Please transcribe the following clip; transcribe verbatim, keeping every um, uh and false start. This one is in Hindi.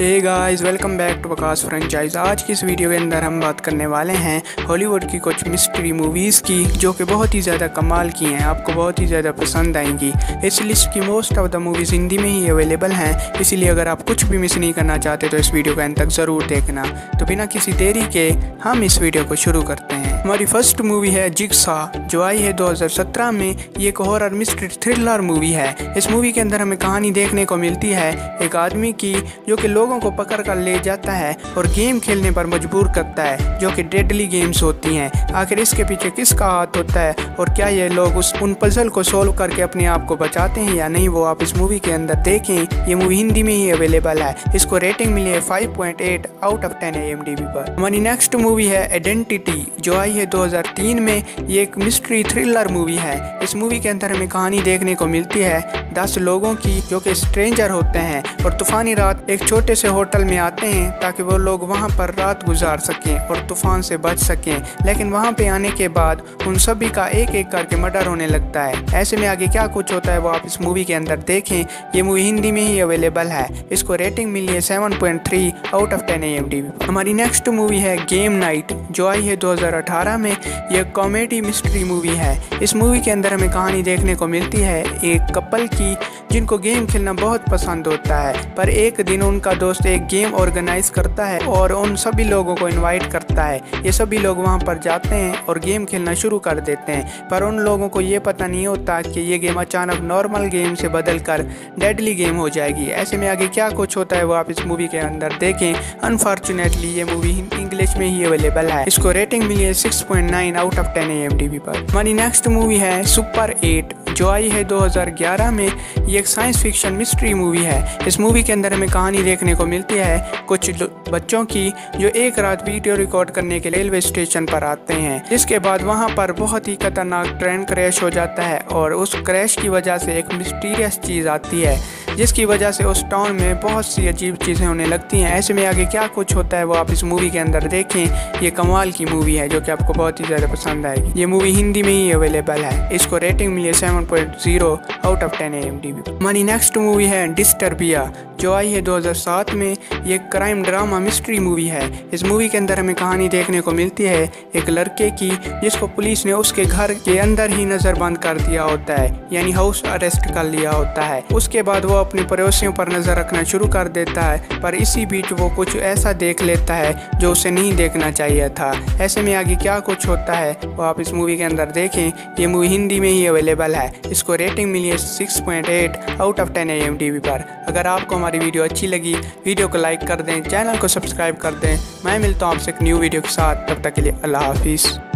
Hey guys, welcome back to Waqas franchise. आज की इस वीडियो के अंदर हम बात करने वाले हैं हॉलीवुड की कुछ मिस्ट्री मूवीज़ की जो कि बहुत ही ज़्यादा कमाल की हैं, आपको बहुत ही ज़्यादा पसंद आएंगी। इस लिस्ट की most of the movies Hindi में ही अवेलेबल हैं, इसीलिए अगर आप कुछ भी मिस नहीं करना चाहते तो इस वीडियो को अंत तक ज़रूर देखना। तो बिना किसी देरी के हम इस वीडियो को शुरू करते हैं। हमारी फर्स्ट मूवी है जिगसा, जो आई है दो हज़ार सत्रह में। ये एक हॉरर मिस्ट्री थ्रिलर मूवी है। इस मूवी के अंदर हमें कहानी देखने को मिलती है एक आदमी की जो कि लोगों को पकड़ कर ले जाता है और गेम खेलने पर मजबूर करता है जो कि डेडली गेम्स होती हैं। आखिर इसके पीछे किसका हाथ होता है और क्या ये लोग उस उन पजल को सोल्व करके अपने आप को बचाते हैं या नहीं, वो आप इस मूवी के अंदर देखें। ये मूवी हिंदी में ही अवेलेबल है। इसको रेटिंग मिली है five point eight out of ten I M D B पर। हमारी नेक्स्ट मूवी है आइडेंटिटी, जो आई है दो हज़ार तीन में। ये एक मिस्ट्री थ्रिलर मूवी है। इस मूवी के अंदर हमें कहानी देखने को मिलती है दस लोगों की जो कि स्ट्रेंजर होते हैं और तूफानी रात एक छोटे से होटल में आते हैं ताकि वो लोग वहां पर रात गुजार सकें और तूफान से बच सकें। लेकिन वहां पे आने के बाद उन सभी का एक एक करके मर्डर होने लगता है। ऐसे में आगे क्या कुछ होता है वो आप इस मूवी के अंदर देखें। ये मूवी हिंदी में ही अवेलेबल है। इसको रेटिंग मिली है seven point three out of ten I M D B. हमारी नेक्स्ट मूवी है गेम नाइट, जो आई है दो हज़ार अठारह में। यह कॉमेडी मिस्ट्री मूवी है। इस मूवी के अंदर हमें कहानी देखने को मिलती है एक कपल की जिनको गेम खेलना बहुत पसंद होता है, पर एक दिन उनका दोस्त एक गेम ऑर्गेनाइज करता है और उन सभी लोगों को इनवाइट करता है। ये सभी लोग वहां पर जाते हैं और गेम खेलना शुरू कर देते हैं, पर उन लोगों को ये पता नहीं होता कि ये गेम अचानक नॉर्मल गेम से बदलकर डेडली गेम हो जाएगी। ऐसे में आगे क्या कुछ होता है वो आप इस मूवी के अंदर देखें। अनफॉर्चुनेटली ये मूवी इंग्लिश में ही अवेलेबल है। इसको रेटिंग मिली है six point nine out of ten I M D B पर। हमारी नेक्स्ट मूवी है सुपर एट, जो आई है दो हज़ार ग्यारह में। ये एक साइंस फिक्शन मिस्ट्री मूवी है। इस मूवी के अंदर हमें कहानी देखने को मिलती है कुछ बच्चों की जो एक रात वीडियो रिकॉर्ड करने के रेलवे स्टेशन पर आते हैं, जिसके बाद वहां पर बहुत ही खतरनाक ट्रेन क्रैश हो जाता है और उस क्रैश की वजह से एक मिस्टीरियस चीज़ आती है जिसकी वजह से उस टाउन में बहुत सी अजीब चीज़ें होने लगती हैं। ऐसे में आगे क्या कुछ होता है वो आप इस मूवी के अंदर देखें। ये कमाल की मूवी है जो कि आपको बहुत ही ज़्यादा पसंद आएगी। ये मूवी हिंदी में ही अवेलेबल है। इसको रेटिंग मिली है seven point zero out of ten I M D B. हमारी नेक्स्ट मूवी है डिस्टर्बिया, जो आई है दो हज़ार सात में। ये क्राइम ड्रामा मिस्ट्री मूवी है। इस मूवी के अंदर हमें कहानी देखने को मिलती है एक लड़के की जिसको पुलिस ने उसके घर के अंदर ही नज़रबंद कर दिया होता है, यानी हाउस अरेस्ट कर लिया होता है। उसके बाद वो अपने पड़ोसियों पर नज़र रखना शुरू कर देता है, पर इसी बीच वो कुछ ऐसा देख लेता है जो उसे नहीं देखना चाहिए था। ऐसे में आगे क्या कुछ होता है वो आप इस मूवी के अंदर देखें। ये मूवी हिंदी में ही अवेलेबल है। इसको रेटिंग मिली है six point eight out of ten I M D B पर। अगर आपको हमारी वीडियो अच्छी लगी, वीडियो को लाइक कर दें, चैनल को सब्सक्राइब कर दें। मैं मिलता हूँ आपसे एक न्यू वीडियो के साथ। तब तक के लिए अल्लाह हाफिज़।